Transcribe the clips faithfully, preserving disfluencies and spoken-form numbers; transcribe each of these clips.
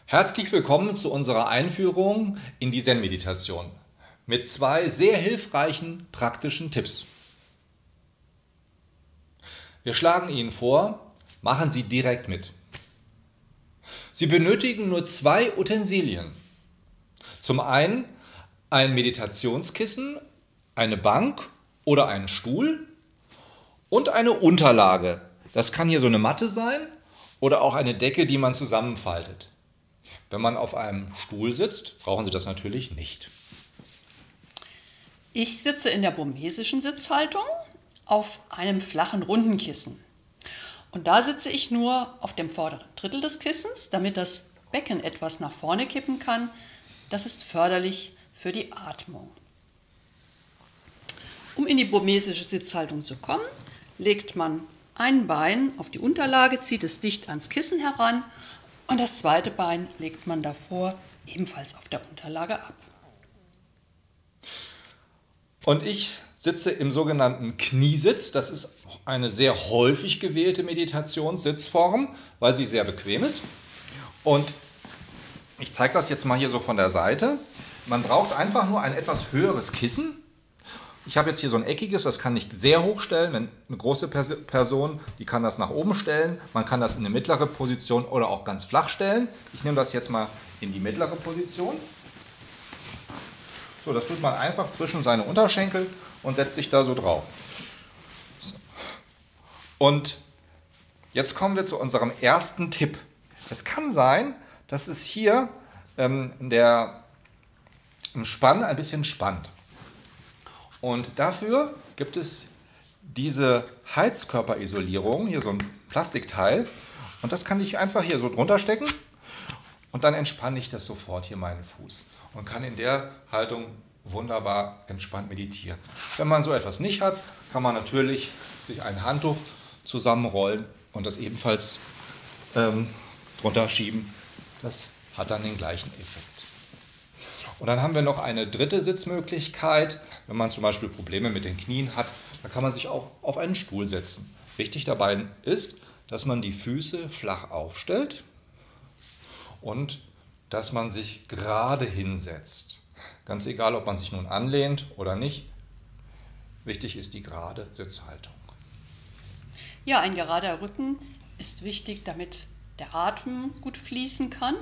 Herzlich willkommen zu unserer Einführung in die Zen-Meditation mit zwei sehr hilfreichen praktischen Tipps. Wir schlagen Ihnen vor, machen Sie direkt mit. Sie benötigen nur zwei Utensilien. Zum einen ein Meditationskissen, eine Bank oder einen Stuhl und eine Unterlage. Das kann hier so eine Matte sein oder auch eine Decke, die man zusammenfaltet. Wenn man auf einem Stuhl sitzt, brauchen Sie das natürlich nicht. Ich sitze in der burmesischen Sitzhaltung auf einem flachen runden Kissen. Und da sitze ich nur auf dem vorderen Drittel des Kissens, damit das Becken etwas nach vorne kippen kann. Das ist förderlich für die Atmung. Um in die burmesische Sitzhaltung zu kommen, legt man ein Bein auf die Unterlage, zieht es dicht ans Kissen heran und das zweite Bein legt man davor ebenfalls auf der Unterlage ab. Und ich sitze im sogenannten Kniesitz. Das ist eine sehr häufig gewählte Meditationssitzform, weil sie sehr bequem ist. Und ich zeige das jetzt mal hier so von der Seite. Man braucht einfach nur ein etwas höheres Kissen. Ich habe jetzt hier so ein eckiges, das kann ich sehr hoch stellen. Wenn eine große Person, die kann das nach oben stellen. Man kann das in eine mittlere Position oder auch ganz flach stellen. Ich nehme das jetzt mal in die mittlere Position. So, das tut man einfach zwischen seine Unterschenkel und setzt sich da so drauf. So. Und jetzt kommen wir zu unserem ersten Tipp. Es kann sein, dass es hier ähm, der, im Spann ein bisschen spannt. Und dafür gibt es diese Heizkörperisolierung, hier so ein Plastikteil. Und das kann ich einfach hier so drunter stecken und dann entspanne ich das sofort hier meinen Fuß und kann in der Haltung wunderbar entspannt meditieren. Wenn man so etwas nicht hat, kann man natürlich sich ein Handtuch zusammenrollen und das ebenfalls ähm, drunter schieben. Das hat dann den gleichen Effekt. Und dann haben wir noch eine dritte Sitzmöglichkeit. Wenn man zum Beispiel Probleme mit den Knien hat, dann kann man sich auch auf einen Stuhl setzen. Wichtig dabei ist, dass man die Füße flach aufstellt und dass man sich gerade hinsetzt. Ganz egal, ob man sich nun anlehnt oder nicht. Wichtig ist die gerade Sitzhaltung. Ja, ein gerader Rücken ist wichtig, damit der Atem gut fließen kann.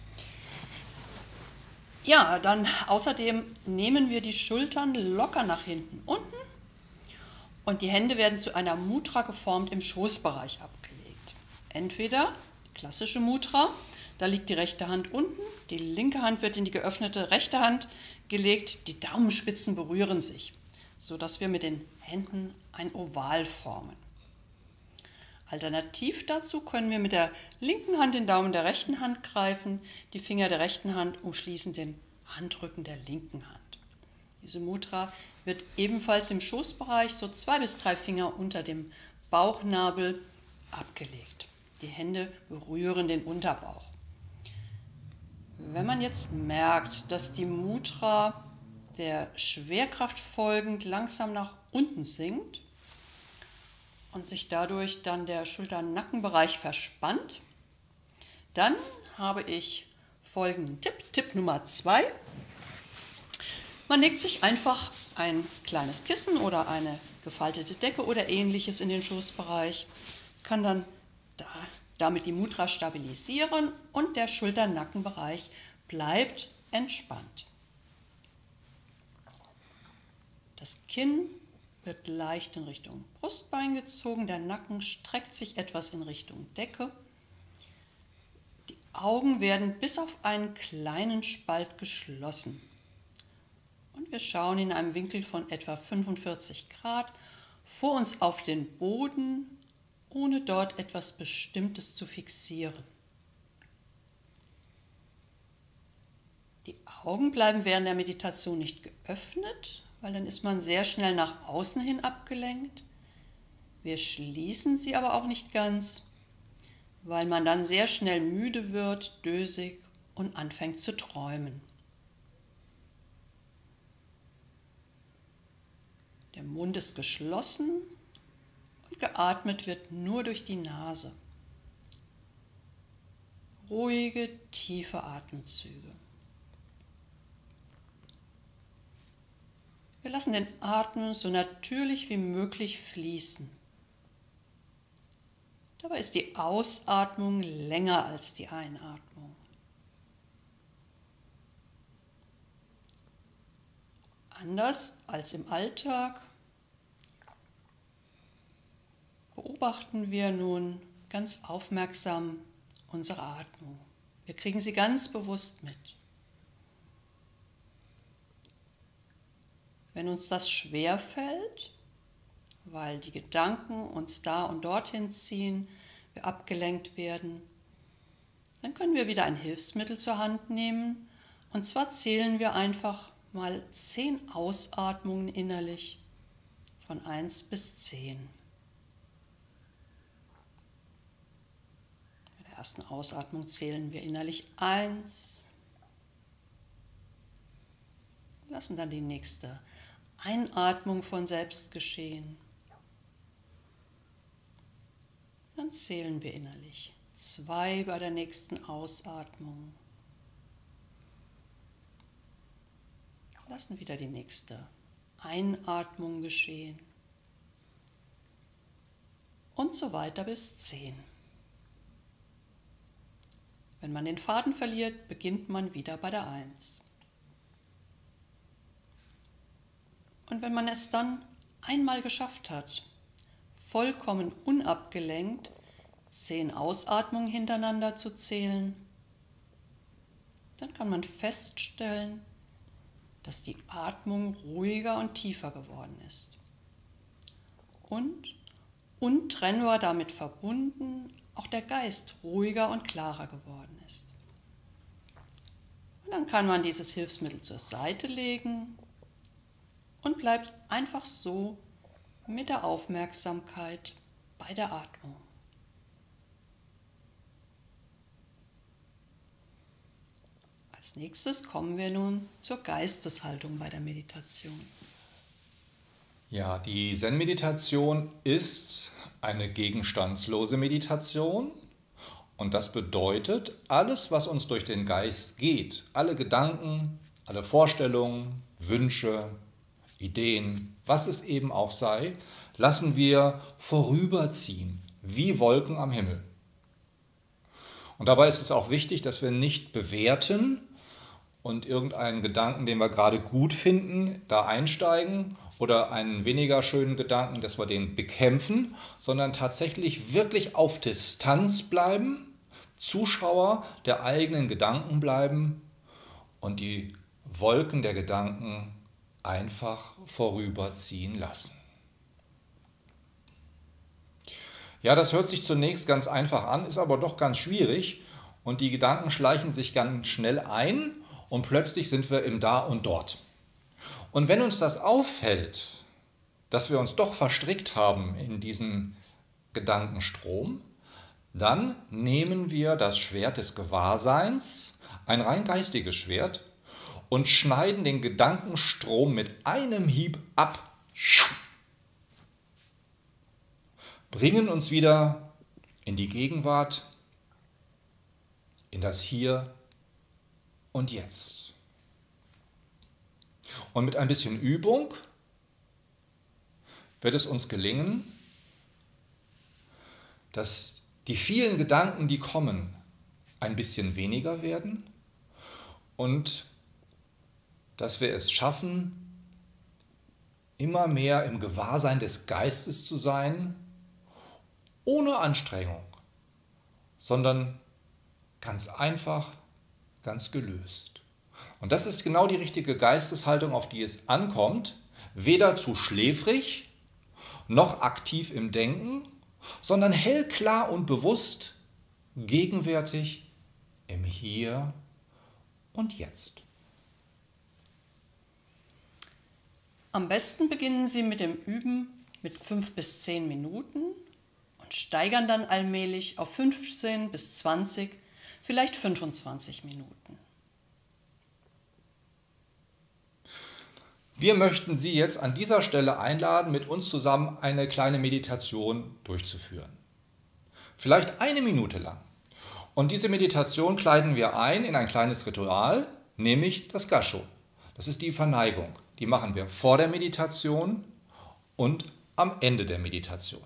Ja, dann außerdem nehmen wir die Schultern locker nach hinten unten und die Hände werden zu einer Mudra geformt im Schoßbereich abgelegt. Entweder die klassische Mudra, da liegt die rechte Hand unten, die linke Hand wird in die geöffnete rechte Hand gelegt, die Daumenspitzen berühren sich, sodass wir mit den Händen ein Oval formen. Alternativ dazu können wir mit der linken Hand den Daumen der rechten Hand greifen, die Finger der rechten Hand umschließen den Handrücken der linken Hand. Diese Mudra wird ebenfalls im Schoßbereich so zwei bis drei Finger unter dem Bauchnabel abgelegt. Die Hände berühren den Unterbauch. Wenn man jetzt merkt, dass die Mudra der Schwerkraft folgend langsam nach unten sinkt, und sich dadurch dann der Schulter-Nackenbereich verspannt, dann habe ich folgenden Tipp, Tipp Nummer zwei. Man legt sich einfach ein kleines Kissen oder eine gefaltete Decke oder ähnliches in den Schoßbereich, kann dann da, damit die Mudra stabilisieren und der Schulter-Nackenbereich bleibt entspannt. Das Kinn wird leicht in Richtung Brustbein gezogen, der Nacken streckt sich etwas in Richtung Decke. Die Augen werden bis auf einen kleinen Spalt geschlossen. Und wir schauen in einem Winkel von etwa fünfundvierzig Grad vor uns auf den Boden, ohne dort etwas Bestimmtes zu fixieren. Die Augen bleiben während der Meditation nicht geöffnet, weil dann ist man sehr schnell nach außen hin abgelenkt. Wir schließen sie aber auch nicht ganz, weil man dann sehr schnell müde wird, dösig und anfängt zu träumen. Der Mund ist geschlossen und geatmet wird nur durch die Nase. ruhige, tiefe Atemzüge. Wir lassen den Atem so natürlich wie möglich fließen. Dabei ist die Ausatmung länger als die Einatmung. Anders als im Alltag beobachten wir nun ganz aufmerksam unsere Atmung. Wir kriegen sie ganz bewusst mit. Wenn uns das schwerfällt, weil die Gedanken uns da und dorthin ziehen, wir abgelenkt werden, dann können wir wieder ein Hilfsmittel zur Hand nehmen. Und zwar zählen wir einfach mal zehn Ausatmungen innerlich von eins bis zehn. Bei der ersten Ausatmung zählen wir innerlich eins, lassen dann die nächste Einatmung von selbst geschehen. Dann zählen wir innerlich zwei bei der nächsten Ausatmung. Lassen wieder die nächste Einatmung geschehen. Und so weiter bis zehn. Wenn man den Faden verliert, beginnt man wieder bei der eins. Und wenn man es dann einmal geschafft hat, vollkommen unabgelenkt zehn Ausatmungen hintereinander zu zählen, dann kann man feststellen, dass die Atmung ruhiger und tiefer geworden ist. Und untrennbar damit verbunden, auch der Geist ruhiger und klarer geworden ist. Und dann kann man dieses Hilfsmittel zur Seite legen und bleibt einfach so mit der Aufmerksamkeit bei der Atmung. Als nächstes kommen wir nun zur Geisteshaltung bei der Meditation. Ja, die Zen-Meditation ist eine gegenstandslose Meditation und das bedeutet, alles, was uns durch den Geist geht, alle Gedanken, alle Vorstellungen, Wünsche, Ideen, was es eben auch sei, lassen wir vorüberziehen, wie Wolken am Himmel. Und dabei ist es auch wichtig, dass wir nicht bewerten und irgendeinen Gedanken, den wir gerade gut finden, da einsteigen oder einen weniger schönen Gedanken, dass wir den bekämpfen, sondern tatsächlich wirklich auf Distanz bleiben, Zuschauer der eigenen Gedanken bleiben und die Wolken der Gedanken einfach vorüberziehen lassen. Ja, das hört sich zunächst ganz einfach an, ist aber doch ganz schwierig und die Gedanken schleichen sich ganz schnell ein und plötzlich sind wir im Da und Dort. Und wenn uns das auffällt, dass wir uns doch verstrickt haben in diesen Gedankenstrom, dann nehmen wir das Schwert des Gewahrseins, ein rein geistiges Schwert, und schneiden den Gedankenstrom mit einem Hieb ab. Bringen uns wieder in die Gegenwart, in das Hier und Jetzt. Und mit ein bisschen Übung wird es uns gelingen, dass die vielen Gedanken, die kommen, ein bisschen weniger werden und dass wir es schaffen, immer mehr im Gewahrsein des Geistes zu sein, ohne Anstrengung, sondern ganz einfach, ganz gelöst. Und das ist genau die richtige Geisteshaltung, auf die es ankommt, weder zu schläfrig noch aktiv im Denken, sondern hell, klar und bewusst, gegenwärtig im Hier und Jetzt. Am besten beginnen Sie mit dem Üben mit fünf bis zehn Minuten und steigern dann allmählich auf fünfzehn bis zwanzig, vielleicht fünfundzwanzig Minuten. Wir möchten Sie jetzt an dieser Stelle einladen, mit uns zusammen eine kleine Meditation durchzuführen. Vielleicht eine Minute lang. Und diese Meditation kleiden wir ein in ein kleines Ritual, nämlich das Gassho. Das ist die Verneigung. Die machen wir vor der Meditation und am Ende der Meditation.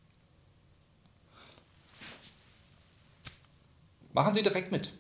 Machen Sie direkt mit.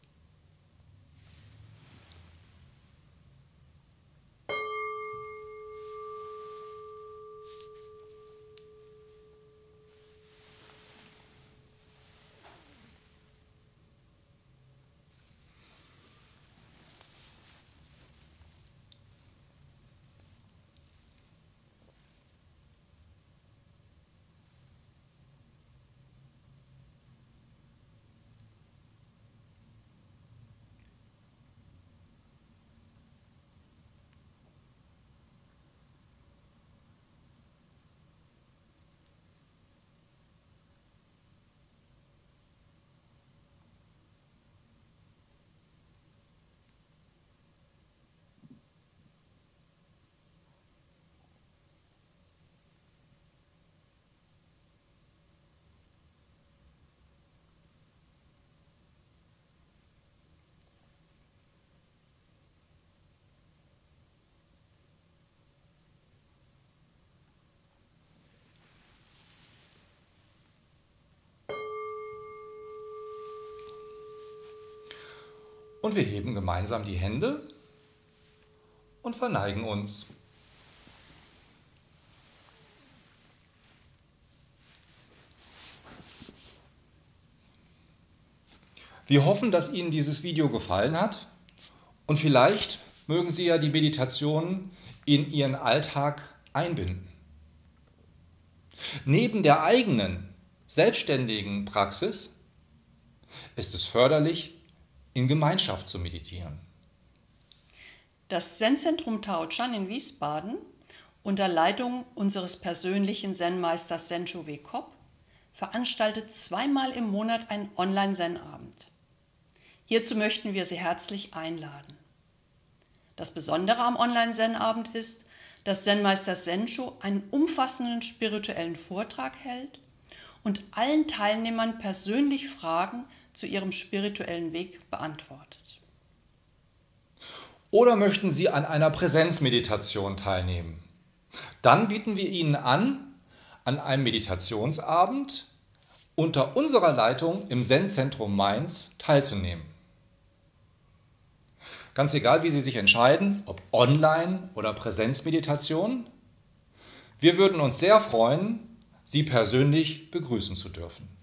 Und wir heben gemeinsam die Hände und verneigen uns. Wir hoffen, dass Ihnen dieses Video gefallen hat und vielleicht mögen Sie ja die Meditation in Ihren Alltag einbinden. Neben der eigenen, selbstständigen Praxis ist es förderlich, in Gemeinschaft zu meditieren. Das Zen-Zentrum Tao-Chan in Wiesbaden unter Leitung unseres persönlichen Zen-Meisters Sencho W. Kopp veranstaltet zweimal im Monat einen Online-Zen-Abend. Hierzu möchten wir Sie herzlich einladen. Das Besondere am Online-Zen-Abend ist, dass Zen-Meister Sencho einen umfassenden spirituellen Vortrag hält und allen Teilnehmern persönlich Fragen zu ihrem spirituellen Weg beantwortet. Oder möchten Sie an einer Präsenzmeditation teilnehmen? Dann bieten wir Ihnen an, an einem Meditationsabend unter unserer Leitung im Zen-Zentrum Mainz teilzunehmen. Ganz egal, wie Sie sich entscheiden, ob Online- oder Präsenzmeditation, wir würden uns sehr freuen, Sie persönlich begrüßen zu dürfen.